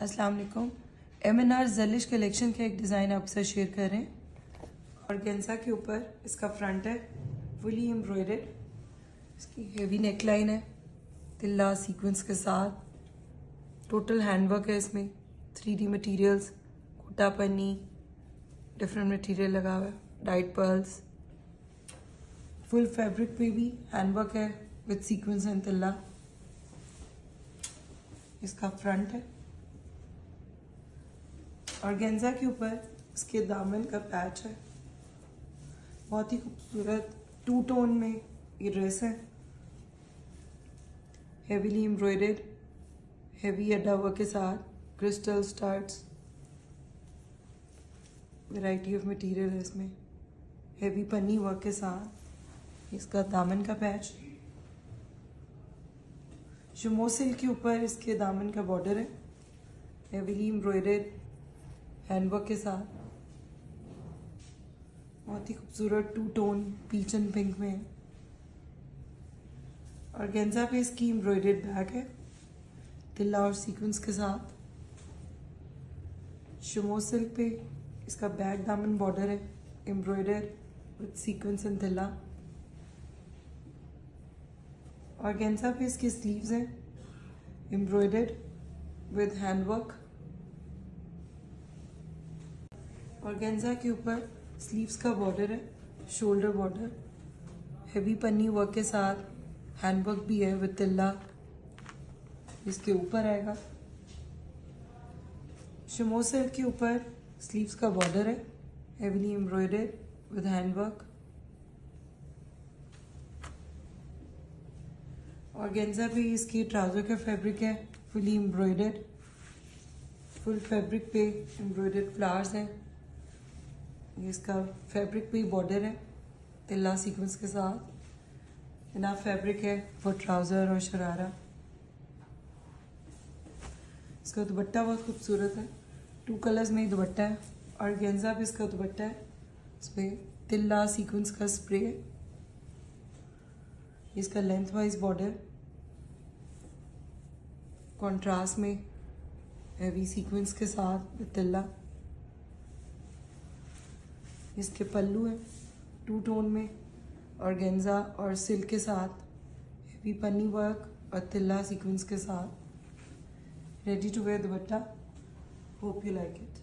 अस्सलाम वालेकुम। MNR ज़लिश collection का एक डिज़ाइन आपके साथ शेयर कर रहे हैं। ऑर्गेन्जा के ऊपर इसका फ्रंट है फुली एम्ब्रॉयडर्ड। इसकी हेवी नेकलाइन है तिल्ला सीक्वेंस के साथ। टोटल हैंडवर्क है इसमें। 3D मटेरियल्स, कोटा पन्नी, डिफरेंट मटेरियल लगा हुआ है, डाइट पर्ल्स। फुल फैब्रिक पे भी हैंडवर्क है विद सीक्वेंस एंड तिल्ला। इसका फ्रंट है। ऑर्गेन्जा के ऊपर इसके दामन का पैच है। बहुत ही खूबसूरत 2 टोन में ये ड्रेस है। Heavily embroidered, heavy adda work के साथ, crystal starts, variety of material है इसमें। हेवी पन्नी वर्क के साथ इसका दामन का पैच। शिमो सिल्क के ऊपर इसके दामन का बॉर्डर है, हेवीली एम्ब्रॉयडर्ड हैंडवर्क के साथ। बहुत ही खूबसूरत 2 टोन पीच एंड पिंक में है। ऑर्गेन्जा पे इसकी एम्ब्रॉयडर्ड बैक है तिल्ला और सीक्वेंस के साथ। शिमो सिल्क पे इसका बैक दामन बॉर्डर है embroidered with sequence and tilla. Organza पे इसकी स्लीव्स हैं एम्ब्रॉयडर्ड विद हैंडवर्क। ऑर्गेन्जा के ऊपर स्लीव्स का बॉर्डर है शोल्डर बॉर्डर, हेवी पन्नी वर्क के साथ, हैंडवर्क भी है विद तिल्ला। इसके ऊपर आएगा। शिमो सिल्क के ऊपर स्लीव्स का बॉर्डर है heavily embroidered with handwork. Organza पे इसकी ट्राउजर का फैब्रिक है फुली एम्ब्रॉयडर्ड। फुल फैब्रिक पे एम्ब्रॉयडर्ड फ्लावर्स हैं। इसका फैब्रिक पे बॉर्डर है तिल्ला सीक्वेंस के साथ। इना फैब्रिक है फॉर ट्राउजर और शरारा। इसका दुपट्टा बहुत खूबसूरत है, 2 कलर्स में ही दुपट्टा है। ऑर्गेन्जा पे इसका दुपट्टा है, इसमें तिल्ला सीक्वेंस का स्प्रे है। इसका लेंथ वाइज बॉर्डर कॉन्ट्रास्ट में हेवी सीक्वेंस के साथ विद तिल्ला। इसके पल्लू है 2 टोन में ऑर्गेन्जा और सिल्क के साथ, हेवी पन्नी वर्क और तिल्ला सीक्वेंस के साथ। Ready to wear dupatta. Hope you like it.